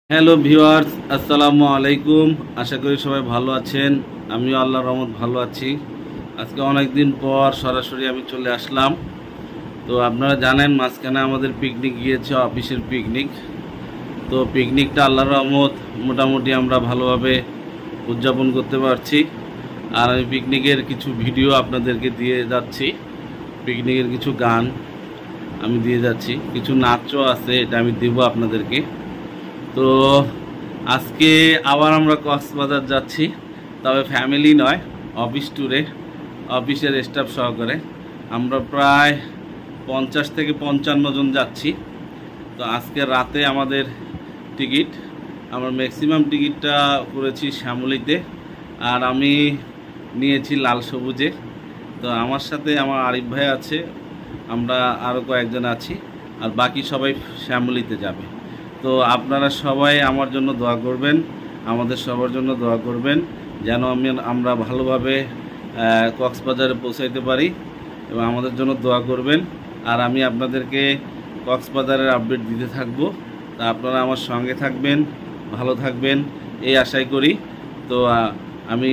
Hello viewers, আসসালামু আলাইকুম। আশা করি সবাই ভালো আছেন। আমিও আল্লাহর রহমত ভালো আছি। আজকে অনেক দিন পর সরাসরি আমি চলে আসলাম। তো আপনারা জানেন মাঝখানে আমাদের পিকনিক গিয়েছে, অফিসের পিকনিক। তো পিকনিকটা আল্লাহর রহমত মোটামুটি আমরা ভালোভাবে উদযাপন করতে পারছি। আর আমি পিকনিকের কিছু ভিডিও আপনাদেরকে দিয়ে যাচ্ছি। পিকনিকের কিছু গান আমি দিয়ে যাচ্ছি, কিছু নাচও আছে, এটা আমি দেবো আপনাদেরকে। তো আজকে আবার আমরা কক্সবাজার যাচ্ছি, তবে ফ্যামিলি নয়, অফিস ট্যুরে, অফিসের স্টাফ সহকারে। আমরা প্রায় 50 থেকে 55 জন যাচ্ছি। তো আজকে রাতে আমাদের টিকিট, আমরা ম্যাক্সিমাম টিকিটটা করেছি শ্যামলীতে, আর আমি নিয়েছি লাল সবুজে। তো আমার সাথে আমার আরিফ ভাই আছে, আমরা আরও কয়েকজন আছি, আর বাকি সবাই শ্যামলীতে যাবে। তো আপনারা সবাই আমার জন্য দোয়া করবেন, আমাদের সবার জন্য দোয়া করবেন, যেন আমরা ভালোভাবে কক্সবাজারে পৌঁছাইতে পারি, এবং আমাদের জন্য দোয়া করবেন। আর আমি আপনাদেরকে কক্সবাজারের আপডেট দিতে থাকব। তা আপনারা আমার সঙ্গে থাকবেন, ভালো থাকবেন এই আশাই করি। তো আমি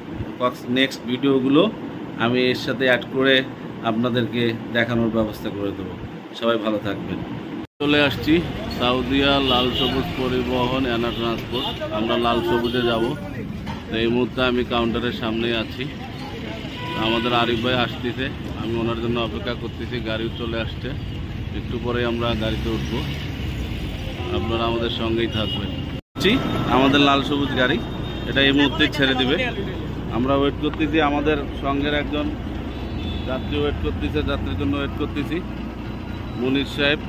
নেক্সট ভিডিওগুলো আমি এর সাথে অ্যাড করে আপনাদেরকে দেখানোর ব্যবস্থা করে দেবো। সবাই ভালো থাকবেন। চলে আসছি সাউদিয়া লাল সবুজ পরিবহন অ্যানা ট্রান্সপোর্ট। আমরা লাল সবুজে যাব। এই মুহূর্তে আমি কাউন্টারের সামনেই আছি। আমাদের আরিফ ভাই আসতেছে, আমি ওনার জন্য অপেক্ষা করতেছি। গাড়িও চলে আসছে, একটু পরে আমরা গাড়িতে উঠবো। আপনারা আমাদের সঙ্গেই থাকবেন। আমাদের লাল সবুজ গাড়ি এটা এই মুহূর্তে ছেড়ে দিবে। আমরা ওয়েট করতেছি, আমাদের সঙ্গের একজন যাত্রী ওয়েট করতেছে, যাত্রীর জন্য ওয়েট করতেছি। মুনির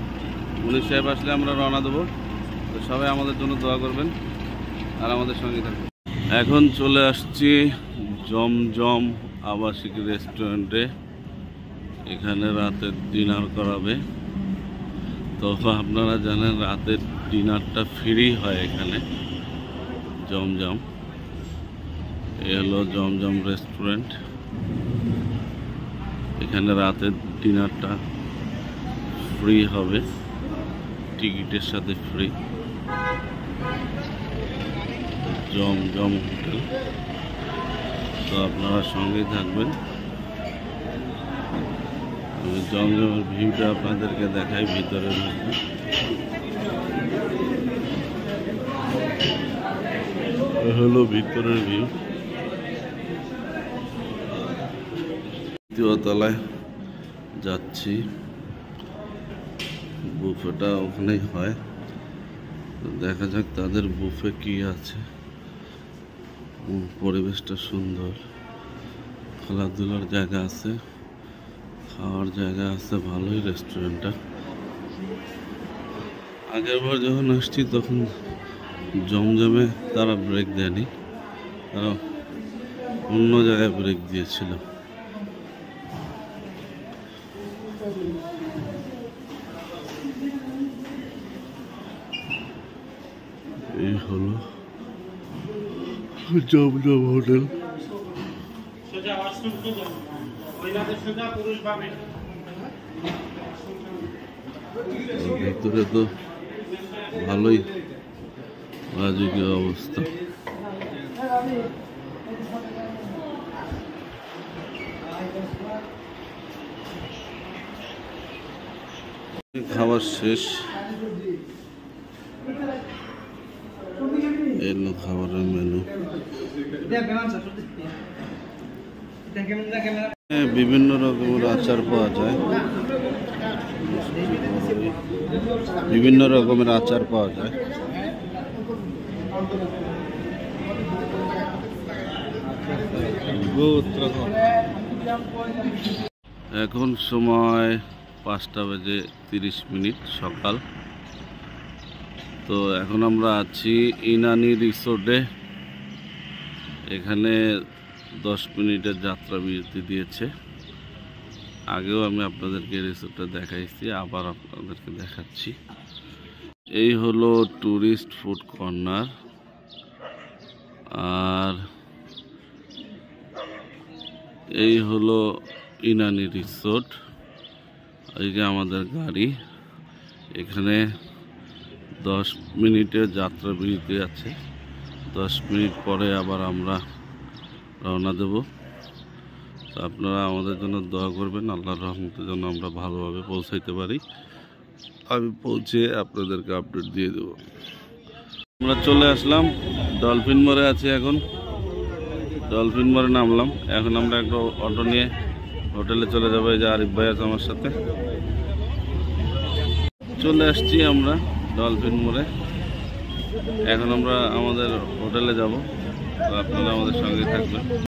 সাহেব আসলে আমরা রওনা দেবো। তো সবাই আমাদের জন্য দোয়া করবেন আর আমাদের সঙ্গে থাকবেন। এখন চলে আসছি জমজম আবাসিক রেস্টুরেন্টে। এখানে রাতের ডিনার করাবে। তো আপনারা জানেন রাতের ডিনারটা ফ্রি হয় এখানে জমজম। এ হলো জমজম রেস্টুরেন্ট। এখানে রাতের ডিনারটা ফ্রি হবে, টিকিটের সাথে ফ্রি। জমজম হোটেল। তো আপনারা সঙ্গেই থাকবেন। আমি জমজমের ভিউটা আপনাদেরকে দেখাই ভিতরের মধ্যে। হলো ভিতরের ভিউ। দ্বিতীয় তলায় যাচ্ছি, বুফেটা ওখানেই হয়। দেখা যাক তাদের বুফে কি আছে। পরিবেশটা সুন্দর, খেলাধুলার জায়গা আছে, খাওয়ার জায়গা আছে, ভালোই রেস্টুরেন্টটা। আগেরবার যখন আসছি তখন জমজমে তারা ব্রেক দেয়নি, তারা অন্য জায়গায় ব্রেক দিয়েছিল। এই হলো জমজম হোটেল। ভিতরে তো ভালোই রাজকীয় অবস্থা। খাবার শেষ, এলো খাবারের মেনু। বিভিন্ন রকমের আচার পাওয়া যায়, বিভিন্ন রকমের আচার পাওয়া যায়। এখন সময় 5:30 সকাল। তো এখন আমরা আছি ইনানি রিসোর্টে। এখানে 10 মিনিটের যাত্রা বিরতি দিয়েছে। আগেও আমি আপনাদেরকে রিসোর্টটা দেখাইছি, আবার আপনাদেরকে দেখাচ্ছি। এই হলো ট্যুরিস্ট ফুড কর্নার, আর এই হলো ইনানি রিসোর্ট। এই যে আমাদের গাড়ি, এখানে 10 মিনিটের যাত্রা বিরতি আছে। 10 মিনিট পরে আবার আমরা রওনা দেব। তো আপনারা আমাদের জন্য দোয়া করবেন, আল্লাহর রহমতের জন্য আমরা ভালোভাবে পৌঁছাইতে পারি। আমি পৌঁছে আপনাদেরকে আপডেট দিয়ে দেব। আমরা চলে আসলাম ডলফিন মোড়ে আছি এখন। ডলফিন মোড়ে নামলাম। এখন আমরা একটা অটো নিয়ে হোটেলে চলে যাবো। এই যে আরিফ ভাই আছে আমার সাথে। চলে আসছি আমরা ডলফিন মোড়ে। এখন আমরা আমাদের হোটেলে যাব। তো আপনারা আমাদের সঙ্গে থাকবেন।